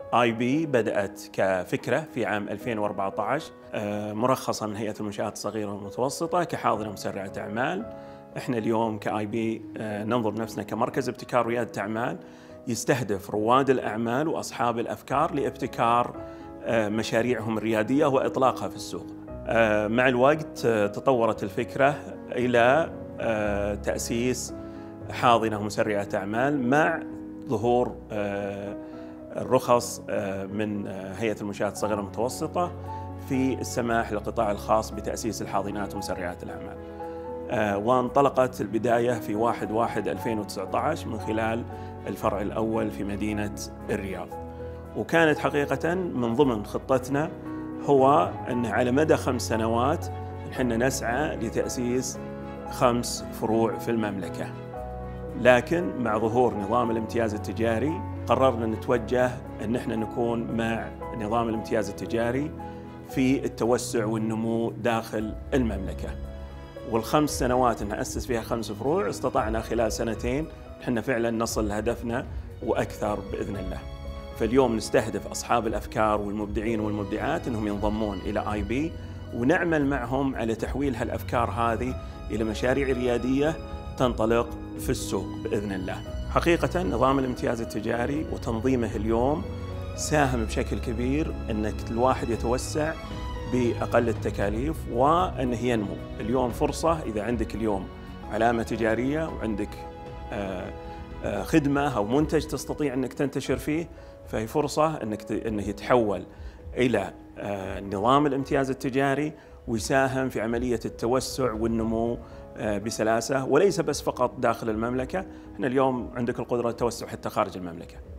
IB بدأت كفكرة في عام 2014 مرخصة من هيئة المنشآت الصغيرة والمتوسطة كحاضنة مسرعة أعمال. احنا اليوم كIB ننظر نفسنا كمركز ابتكار وريادة أعمال يستهدف رواد الأعمال وأصحاب الأفكار لابتكار مشاريعهم الريادية وإطلاقها في السوق. مع الوقت تطورت الفكرة إلى تأسيس حاضنة مسرعة أعمال مع ظهور الرخص من هيئة المنشآت الصغيرة والمتوسطة في السماح للقطاع الخاص بتأسيس الحاضنات ومسرعات الأعمال. وانطلقت البداية في 1/1/2019 من خلال الفرع الأول في مدينة الرياض. وكانت حقيقة من ضمن خطتنا هو أن على مدى 5 سنوات نحن نسعى لتأسيس 5 فروع في المملكة. لكن مع ظهور نظام الامتياز التجاري قررنا نتوجه أن احنا نكون مع نظام الامتياز التجاري في التوسع والنمو داخل المملكة. وال5 سنوات نأسس فيها 5 فروع استطعنا خلال 2 احنا فعلا نصل لهدفنا وأكثر بإذن الله. فاليوم نستهدف أصحاب الأفكار والمبدعين والمبدعات أنهم ينضمون إلى IB ونعمل معهم على تحويل هالأفكار هذه إلى مشاريع ريادية تنطلق في السوق بإذن الله. حقيقة نظام الامتياز التجاري وتنظيمه اليوم ساهم بشكل كبير أنك الواحد يتوسع بأقل التكاليف وأنه ينمو. اليوم فرصة إذا عندك اليوم علامة تجارية وعندك خدمة أو منتج تستطيع أنك تنتشر فيه، فهي فرصة أنه يتحول إلى نظام الامتياز التجاري ويساهم في عملية التوسع والنمو بسلاسة، وليس بس فقط داخل المملكة. احنا اليوم عندك القدرة التوسع حتى خارج المملكة.